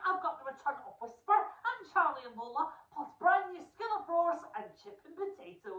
I've got the return of Whisper and Charlie and Lola, plus brand new Skinner Bros and Chip and Potato.